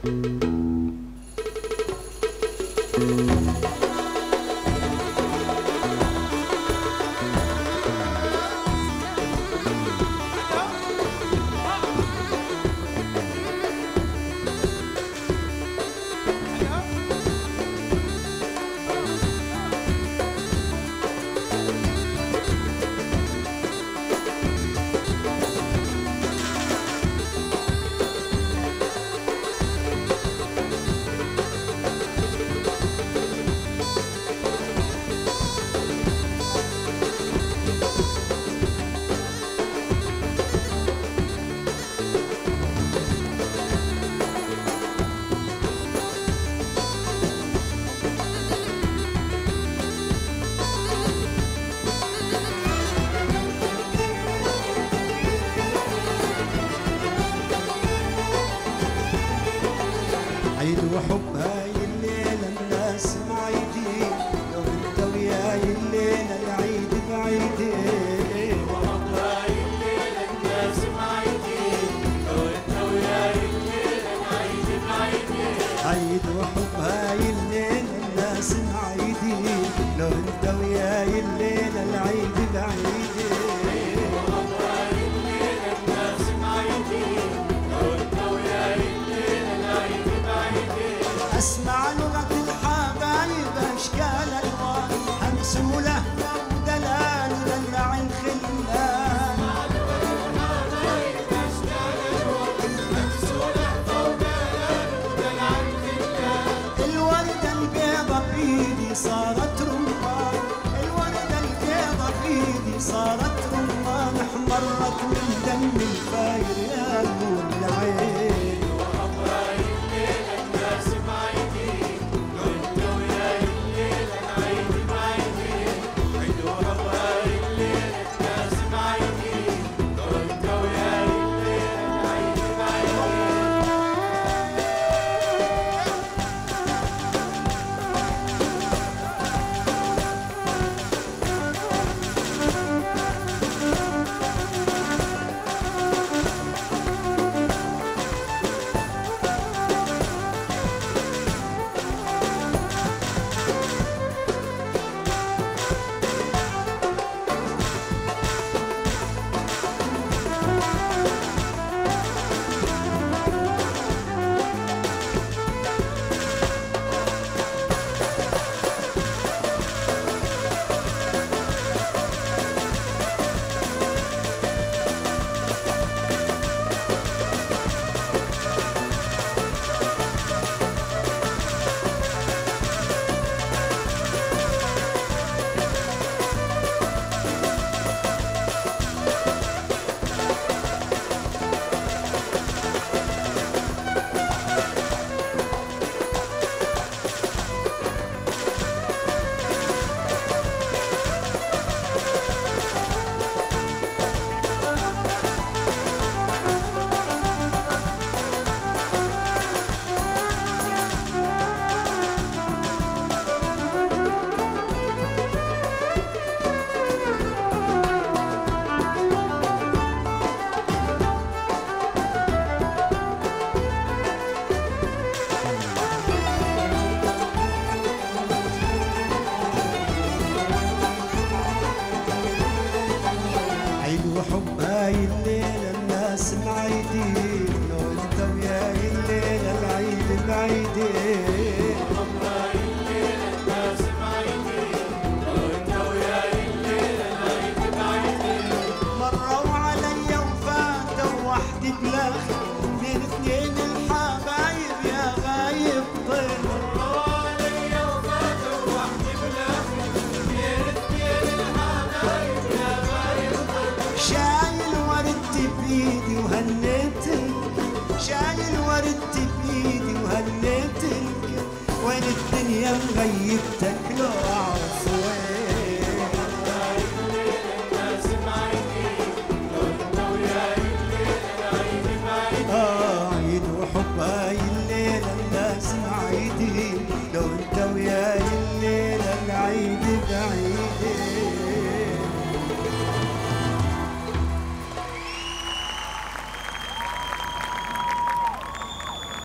عيد وحب هاي الليلة الناس معيدين، لو انت وياي الليلة العيد بعيدين. وحب هاي الليلة الناس معيدين، لو انت وياي الليلة العيد بعيدين. عيد وحب هاي الليلة الناس معيدين، لو انت وياي الليلة العيد بعيدين. وحب هاي الليلة الناس معيدين، لو انت وياي الليلة العيد بعيدين. اسمع لغة الحبايب اشكال الوان، همس ولهفة ودلال ودلع الخلان. اسمع لغة الحبايب اشكال الوان، همس ولهفة ودلال ودلع الخلان. الوردة البيضة بإيدي صارت رمان، الوردة البيضة بإيدي صارت رمان، احمرت من دم الفاير يا نور العين. وحب هاي الليلة الناس معيدين، لو انت وياي الليلة العيد بعيدين. عيد وحب هاي الليلة الناس معيدين، لو انت وياي الليلة العيد بعيدين. عيد وحب هاي الليلة الناس معيدين، لو انت وياي الليلة العيد بعيدين. وحب هاي الليلة الناس معيدين، لو انت وياي الليلة العيد بعيدين. مروا علي وفاتوا وحدي بلاخي، من اثنين الحبايب يا غايب طير. مروا علي وفاتوا وحدي بلاخي، بين اثنين الحبايب يا غايب طير. شايل وردتي بإيدي وهنيتك، شايل وردتي بإيدي وهنيتك، وين الدنيا مغيبتك لو أعرف